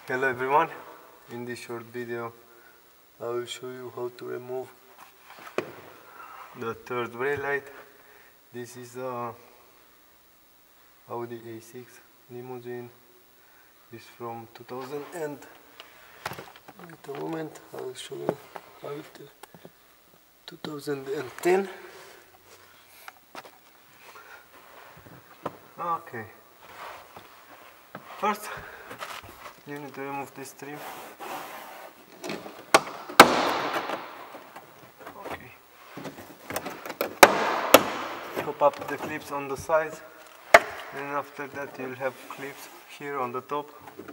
Hello everyone, in this short video I will show you how to remove the third brake light. This is a Audi A6 Limousine. It's from 2000 and wait a moment, I will show you how it 2010. Okay, first you need to remove this trim. Okay. Pop up the clips on the sides, and after that you'll have clips here on the top.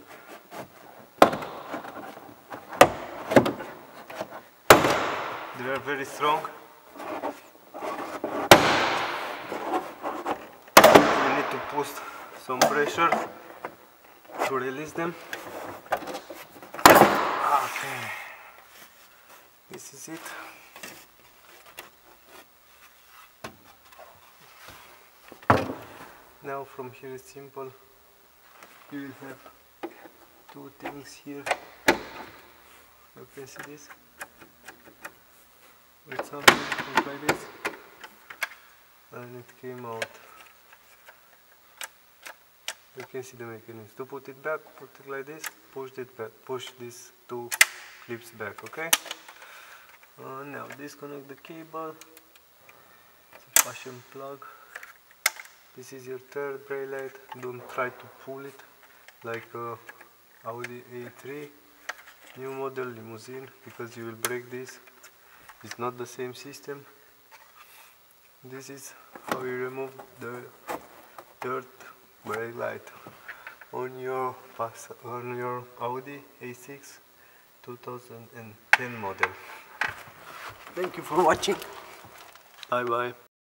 They are very strong. You need to put some pressure to release them. Okay, this is it. Now from here it's simple. You will have two things here. You can see this. With something like this, and it came out. You can see the mechanism. To put it back, put it like this, push it back, push these two clips back, okay? Now disconnect the cable. It's a fashion plug. This is your third brake light. Don't try to pull it like a Audi A3 new model limousine, because you will break this. It's not the same system. This is how you remove the third brake light on your Audi A6 2010 model. Thank you for watching. Bye bye.